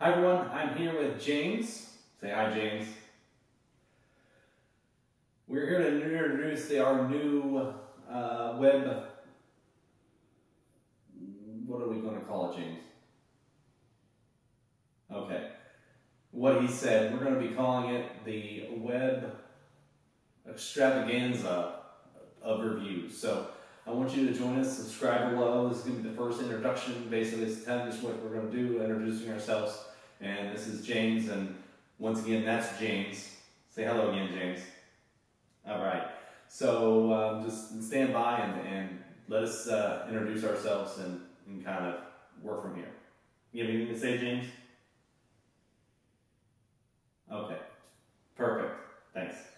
Hi everyone, I'm here with James. Say hi, James. We're here to introduce our new web, what are we going to call it, James? Okay. What he said, we're going to be calling it the web extravaganza of reviews. So I want you to join us, subscribe below. This is going to be the first introduction. Basically, it's just what we're going to do, introducing ourselves. And this is James, and once again, that's James. Say hello again, James. All right. So just stand by and let us introduce ourselves and kind of work from here. You have anything to say, James? Okay. Perfect. Thanks.